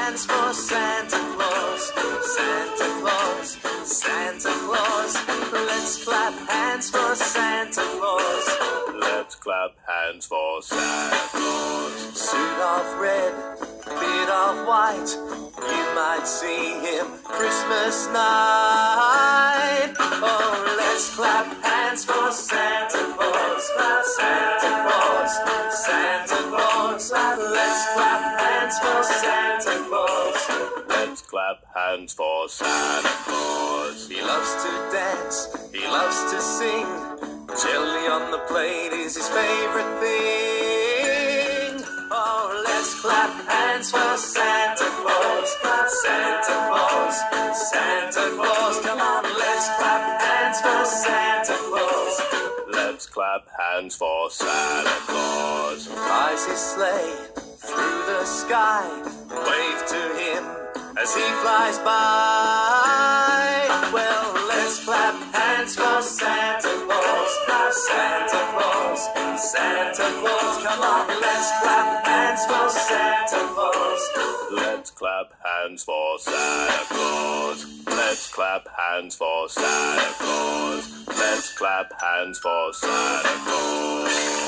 hands for Santa Claus. Santa Claus, Santa Claus. Let's clap hands for Santa Claus. Let's clap hands for Santa Claus. Suit of red, beard of white, you might see him Christmas night. Oh, let's clap hands for Santa Claus. Santa Claus, Santa Claus. Let's clap hands for Santa Claus. Let's clap hands for Santa Claus. He loves to dance, he loves to sing. Jelly on the plate is his favorite thing. Oh, let's clap hands for Santa Claus. Santa Claus, Santa Claus. Come on, let's clap hands for Santa Claus. Let's clap hands for Santa Claus. Flies his sleigh through the sky. Wave to him as he flies by. Well, let's clap hands for Santa Claus. Santa Claus, Santa Claus. Come on, let's clap hands for Santa Claus. Let's clap hands for Santa Claus. Let's clap hands for Santa Claus. Let's clap hands for Santa Claus.